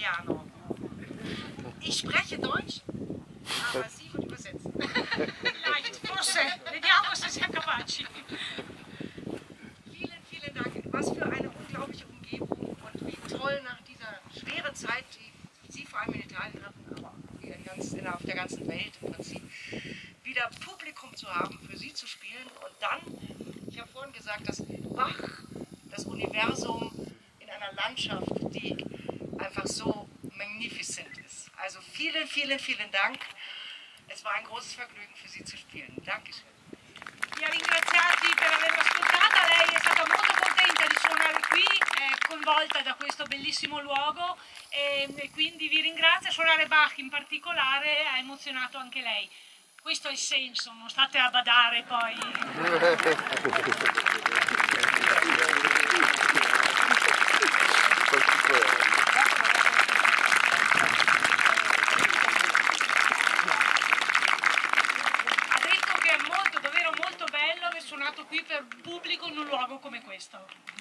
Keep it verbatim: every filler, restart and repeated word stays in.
italiano. Ich spreche Deutsch, aber Sie wird übersetzen. Nein, forse, vediamo se siamo capaci. Vielen, vielen Dank. Was für eine unglaubliche Umgebung und wie toll nach dieser schweren Zeit, die Sie vor allem in Italien hatten, aber wir ganz, auf der ganzen Welt im Prinzip, wieder Publikum zu haben, für Sie zu spielen. Und dann, ich habe vorhin gesagt, dass Bach, das Universum in einer Landschaft, die einfach so magnificent ist. Also vielen, vielen, vielen Dank. Es war ein großes Vergnügen für Sie zu spielen. Dankeschön. Vi ha ringraziati per averlo ascoltata, lei è stata molto contenta di suonare qui, è coinvolta da questo bellissimo luogo e, e quindi vi ringrazio. Suonare Bach in particolare ha emozionato anche lei. Questo è il senso, non state a badare poi. Ha detto che è molto, davvero molto bello aver suonato qui per pubblico in un luogo come questo.